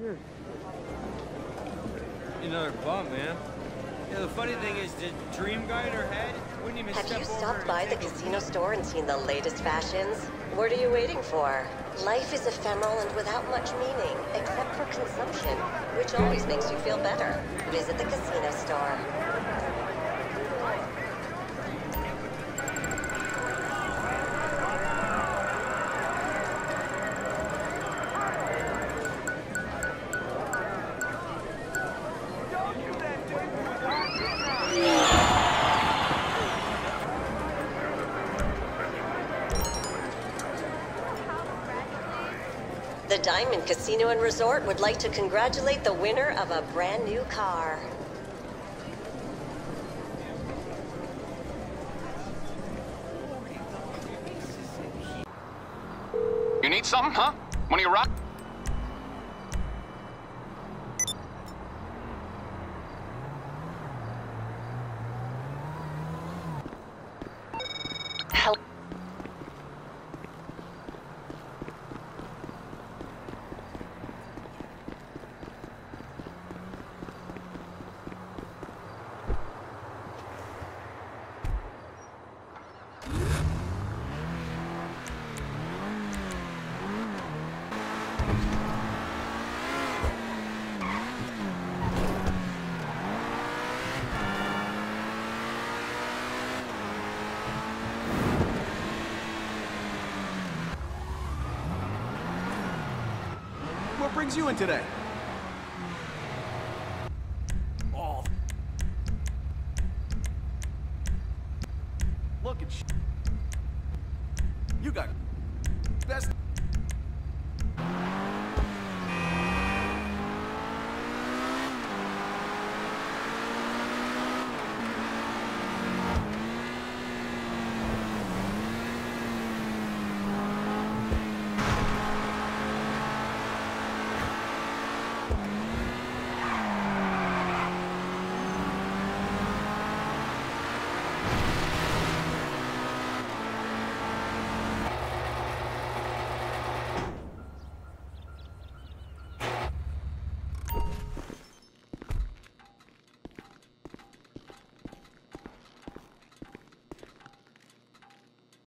Another bump, man. Yeah, the funny thing is, the dream guy in her head wouldn't even Have step you over stopped by the casino store and seen the latest fashions? What are you waiting for? Life is ephemeral and without much meaning, except for consumption, which always makes you feel better. Visit the casino store. The Diamond Casino and Resort would like to congratulate the winner of a brand new car. You need something, huh? One of your rock? Help. What brings you in today? Oh. Look at you got best.